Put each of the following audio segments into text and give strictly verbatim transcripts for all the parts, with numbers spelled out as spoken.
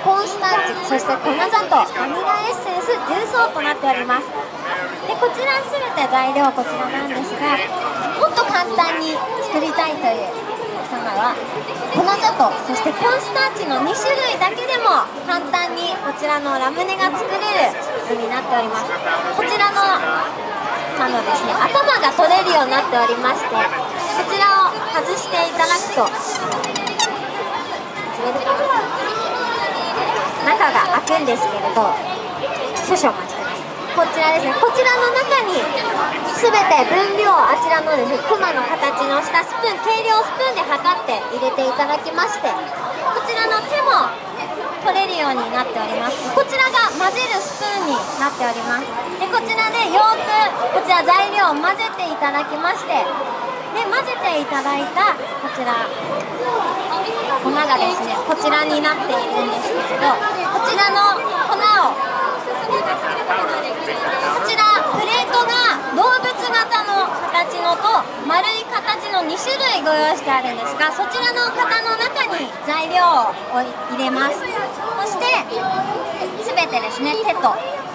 コーンスターチ、そして粉砂糖、バニラエッセンス、重曹となっております。でこちらすべて材料こちらなんですが、もっと簡単に作りたいというお客様は粉砂糖、そしてコーンスターチのに種類だけでも簡単にこちらのラムネが作れるようになっております。こちらのあのですね、頭が取れるようになっておりまして、こちらを外していただくと中が開くんですけれど、少々お待ちください。こちらですね、こちらの中に全て分量、あちらのですね、クマの形のしたスプーン、計量スプーンで測って入れていただきまして、こちらの手も取れるようになっております。こちらが混ぜるスプーンになっております。でこちらでよくこちら材料を混ぜていただきまして、で混ぜていただいたこちら粉がですね、こちらになっているんですけれど、こちらの粉をこちらプレートが動物型の形のと丸い形のに種類ご用意してあるんですが、そちらの型の中に材料を入れます。そして全てですね、手と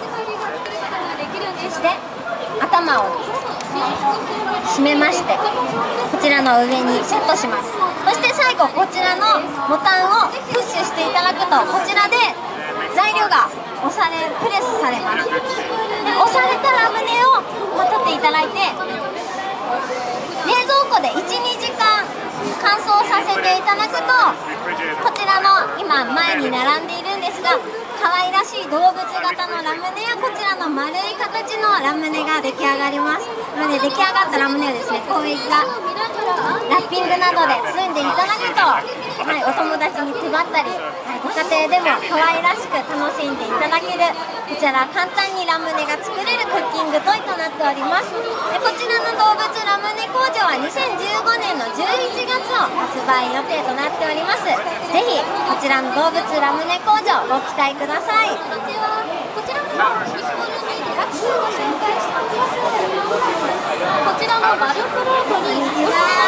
そして頭を締めまして、こちらの上にセットします。そして最後こちらのボタンをプッシュしていただくと、こちらで材料が押されプレスされます。で押されたラムネを取っていただいて、冷蔵庫でいち、にじかん乾燥させていただくと、こちらの今前に並んでいるんですが、可愛らしい動物型のラムネやこちらの丸い形のラムネが出来上がります。なので出来上がったラムネをですね、こういったラッピングなどで包んでいただくと、はい、お友達に配ったり、はい、ご家庭でも可愛らしく楽しんでいただける、こちら簡単にラムネが作れるクッキングトイとなっております。でこちらの動物ラムネ工場はにせんじゅうごねんのじゅういちがつを発売予定となっております。ぜひこちらの動物ラムネ工場ご期待ください。こちらも日本のデラックスを紹介しております。こちらのバルフロートに